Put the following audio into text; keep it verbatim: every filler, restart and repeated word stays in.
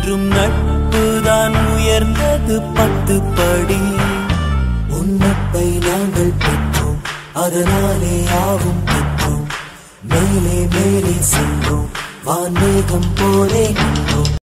என்றும் நட்புதான் உயர்ந்தது பத்து படி. உன்னப்பை நாங்கள் பெற்றோம், அதனாலே ஆகும் பெற்றோம். மேலே மேலே சென்றோம், வான்மேகம் போலே நின்றோம்.